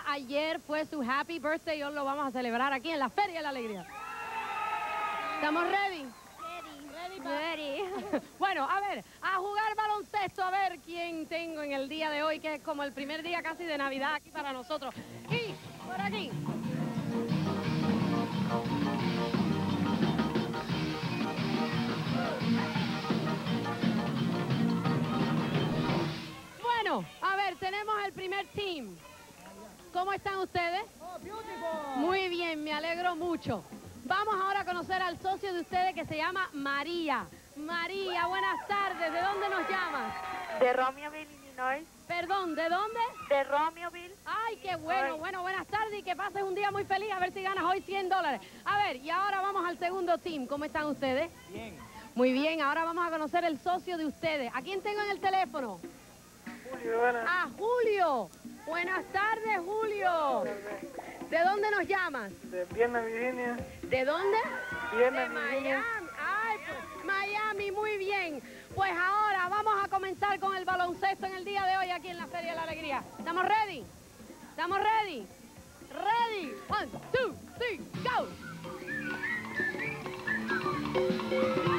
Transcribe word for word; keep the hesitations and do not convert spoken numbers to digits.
ayer fue su happy birthday y hoy lo vamos a celebrar aquí en la Feria de la Alegría. ¿Estamos ready? Ready. Ready. Bueno, a ver, a jugar baloncesto, a ver quién tengo en el día de hoy, que es como el primer día casi de Navidad aquí para nosotros. Y por aquí. Bueno, a ver, tenemos el primer team. ¿Cómo están ustedes? Oh, beautiful. Muy bien, me alegro mucho. Vamos ahora a conocer al socio de ustedes que se llama María. María, buenas tardes. ¿De dónde nos llamas? De Romeoville, Illinois. Perdón, ¿de dónde? De Romeoville. Ay, qué bueno, Ay. bueno, buenas tardes y que pases un día muy feliz, a ver si ganas hoy cien dólares. A ver, y ahora vamos al segundo team. ¿Cómo están ustedes? Bien. Muy bien, ahora vamos a conocer el socio de ustedes. ¿A quién tengo en el teléfono? Julio, buenas. A Julio. Buenas tardes, Julio. ¿De dónde nos llamas? De Vienna, Virginia. ¿De dónde? Vienna, De Virginia. Miami. Ay, pues, Miami, muy bien. Pues ahora vamos a comenzar con el baloncesto en el día de hoy aquí en la Feria de la Alegría. ¿Estamos ready? ¿Estamos ready? Ready. One, two, three, go.